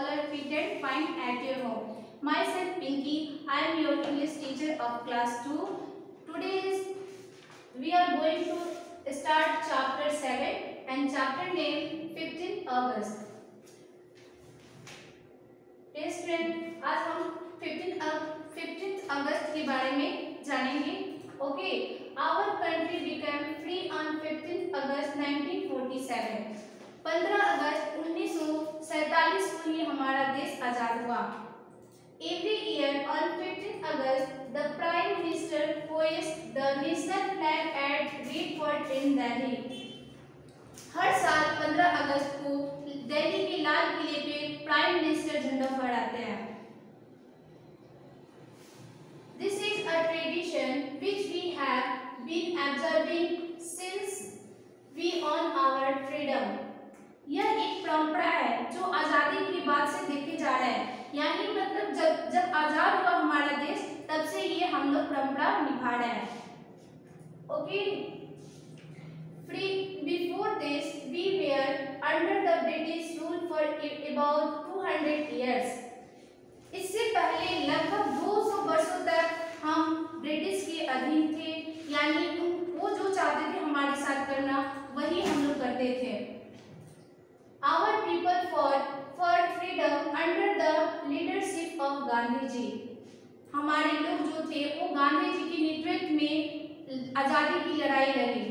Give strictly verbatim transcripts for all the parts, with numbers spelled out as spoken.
color fit and find at your home. Myself Pinky, I am your English teacher of class two. Today is we are going to start chapter seven and chapter name fifteenth August. Yes friend, आज हम fifteenth अगस्त के बारे में जानेंगे. Okay, our country became free on fifteenth August nineteen forty seven. पंद्रह अगस्त उन्नीस सौ सैंतालीस को ये हमारा देश आजाद हुआ. Every year on fifteenth August, the Prime Minister hoists the national flag at Red Fort in Delhi. हर साल पंद्रह अगस्त को दिल्ली के लाल किले पे प्राइम मिनिस्टर झंडा फहराते हैं. This is a tradition which we have been observing since we won our freedom. यह एक परंपरा है जो आजादी के बाद से देखे जा रहा है. यानी मतलब जब जब आजाद हुआ हमारा देश तब से ये हम लोग परंपरा निभा रहे हैं. Okay, free before this we were under the British rule for about two hundred years. इससे पहले लगभग दो सौ वर्षों तक हम ब्रिटिश के अधीन थे. यानी वो जो चाहते थे हमारे साथ करना वही हम लोग करते थे. Our people fought for freedom under the leadership of Gandhi ji. हमारे लोग जो थे वो गांधी जी के नेतृत्व में आजादी की लड़ाई लड़ी.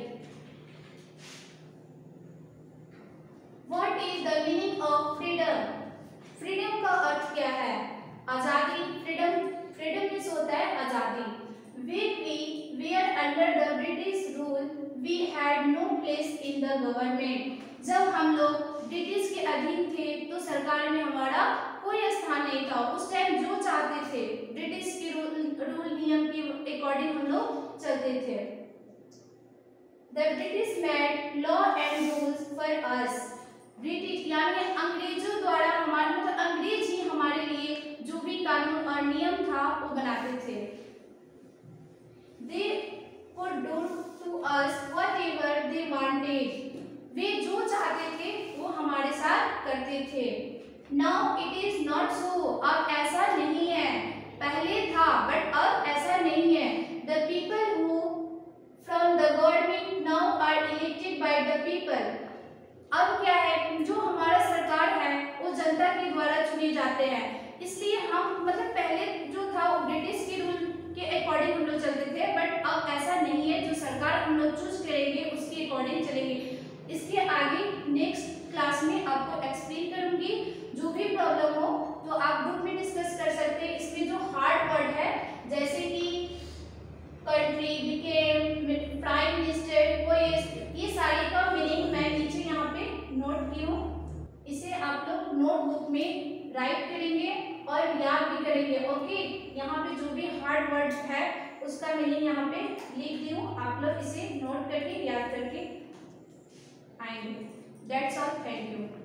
What is the meaning of freedom? Freedom का अर्थ क्या है? आजादी. फ्रीडम फ्रीडम मीन्स होता है आजादी. When we were under the British rule, we had no place in the government. जब हम लोग ब्रिटिश के अधीन थे तो सरकार में हमारा कोई स्थान नहीं था. उस टाइम जो चाहते थे ब्रिटिश के रूल रूल नियम के अकॉर्डिंग हम लोग चलते थे. The British made law and rules for us. British यानी अंग्रेजों द्वारा हमारे मतलब अंग्रेज ही हमारे लिए जो भी कानून और नियम था वो बनाते थे. They could do to us whatever they wanted. वे जो चाहते थे वो हमारे साथ करते थे. Now it is not so. अब ऐसा नहीं है. पहले था बट अब ऐसा नहीं है. The people who from the government now are elected by the people. अब क्या है, जो हमारा सरकार है वो जनता के द्वारा चुने जाते हैं. इसलिए हम मतलब पहले जो था वो ब्रिटिश के रूल के अकॉर्डिंग हम लोग चलते थे बट अब ऐसा नहीं है. जो सरकार हम लोग चूज करेंगे उसके अकॉर्डिंग चलेंगे. इसके आगे नेक्स्ट क्लास में आपको एक्सप्लेन करूंगी. जो भी प्रॉब्लम हो तो आप ग्रुप में डिस्कस कर सकते हैं. इसमें जो हार्ड वर्ड है जैसे कि country, became, prime minister, hoist, ये सारे का मीनिंग मैं नीचे यहाँ पे नोट की हूँ. इसे आप लोग नोटबुक में राइट करेंगे और याद भी करेंगे. ओके, यहाँ पे जो भी हार्ड वर्ड है उसका मीनिंग यहाँ पे लिख दी हूँ. आप लोग इसे नोट करके याद करके आएंगे. That's all. Thank you.